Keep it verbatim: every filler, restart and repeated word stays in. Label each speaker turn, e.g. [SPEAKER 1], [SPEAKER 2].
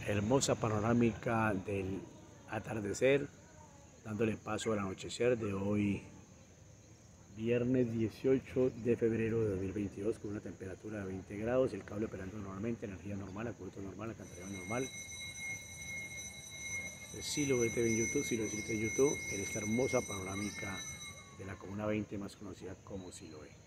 [SPEAKER 1] hermosa panorámica del atardecer, dándole paso al anochecer de hoy, viernes dieciocho de febrero de dos mil veintidós, con una temperatura de veinte grados, el cable operando normalmente, energía normal, acuerdo normal, alcantarillado normal. Si lo ves en YouTube, si lo ves en YouTube, en esta hermosa panorámica de la Comuna veinte, más conocida como Siloé.